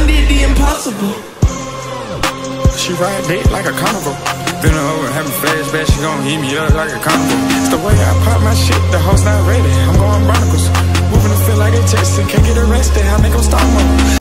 done did the impossible. She ride dick like a carnival. Been over, having flashbacks, she gon' heat me up like a carnival. It's the way I pop my shit, the host not ready. I'm going Barnacles.